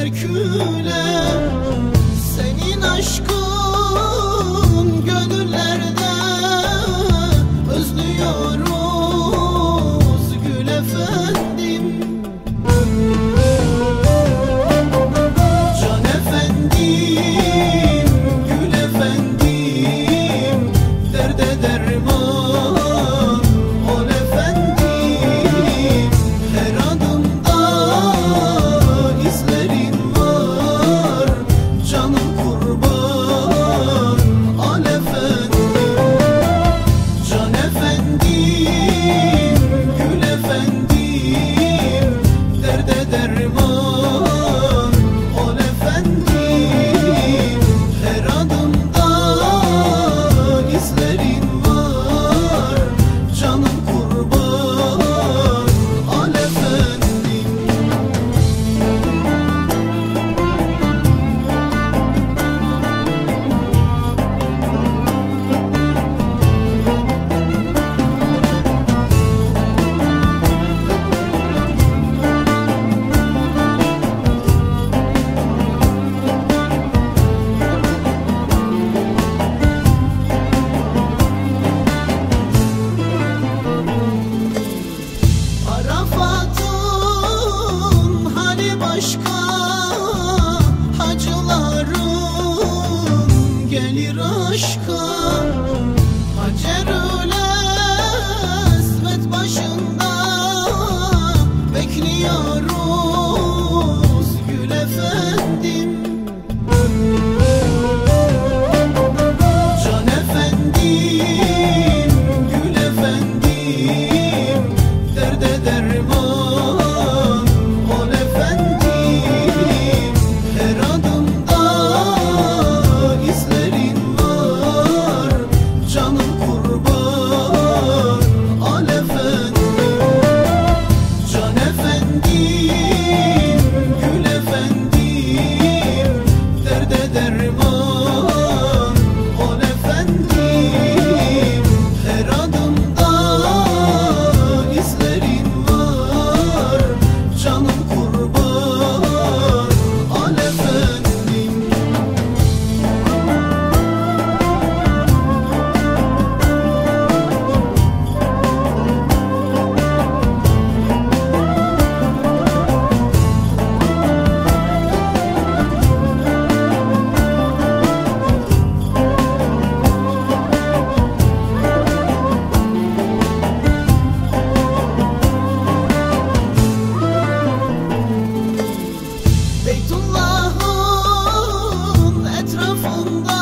tevekküle. Senin aşkın gönüllerde, özlüyoruz Gül efendim. Can efendim, Gül efendim, derde derman ol efendim. Her adımda izlerin var, canım kurban al efendim. Can efendim, Gül efendim, derde derman ol efendim. Her adımda izlerin var, canım kurban al efendim. Arafat'ın hali başka, hacıların gelir aşka. Hacerül Esved başında bekliyoruz Gül efendim. Can efendim, Gül efendim, derde derman ol efendim. Her adımda izlerin var, canım kurban al efendim. Can efendim, Gül efendim, derde derman ol efendim. Her adımda izlerin var, canım kurban al efendim. Beytullah'ın etrafında,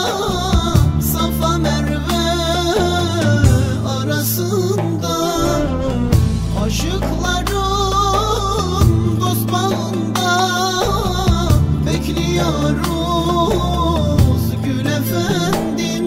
Safa Merve arasında, aşıkların dost bağında bekliyoruz Gül efendim.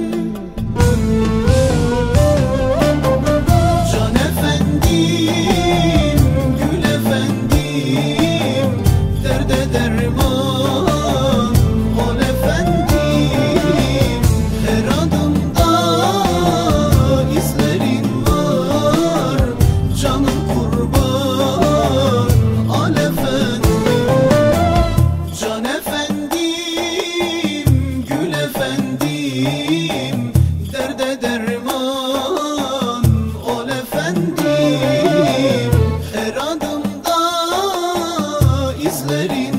Can efendim, Gül efendim, derde derman ol efendim. Her adımda izlerin var, canım kurban al efendim. Can efendim, Gül efendim, derde derman ol efendim. Her adımda izlerin